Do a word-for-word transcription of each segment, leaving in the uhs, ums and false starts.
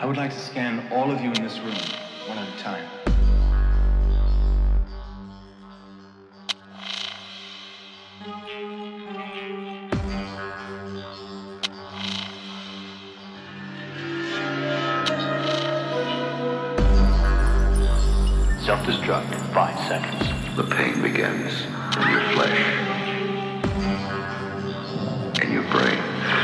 I would like to scan all of you in this room, one at a time. Self-destruct in five seconds. The pain begins in your flesh, in your brain.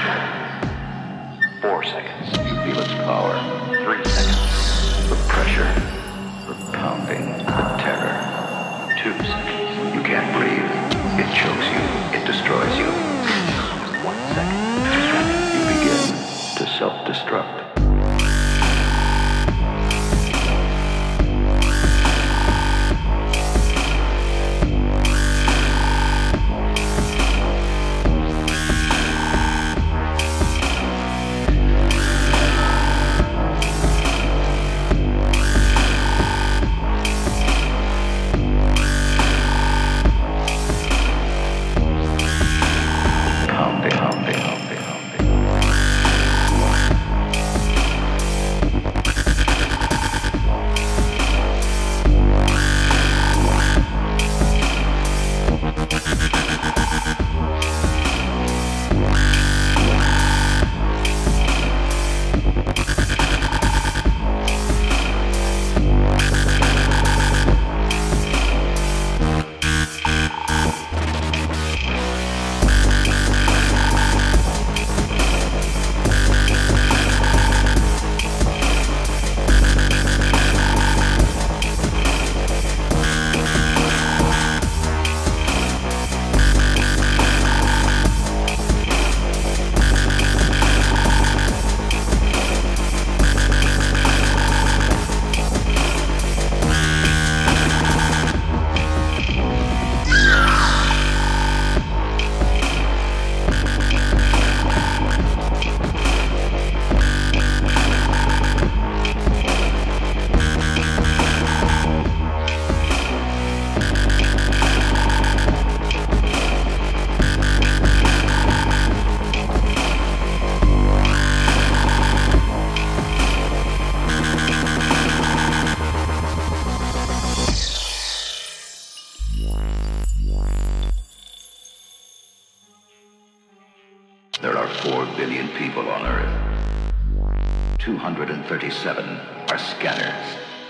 Four seconds. You feel its power. Three seconds. The pressure, the pounding, the terror. Two seconds. You can't breathe. It chokes you. It destroys you. One second. You begin to self-destruct. There are four billion people on Earth. two hundred thirty-seven are scanners.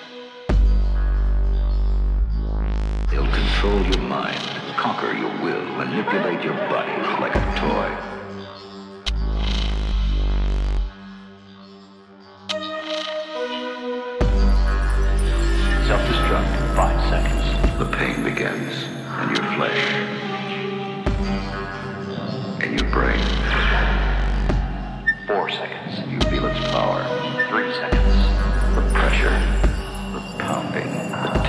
They'll control your mind, conquer your will, manipulate your body like a toy. Self-destruct in five seconds. The pain begins in your flesh, in your brain. Four seconds. You feel its power. Three seconds. The pressure, the pounding, the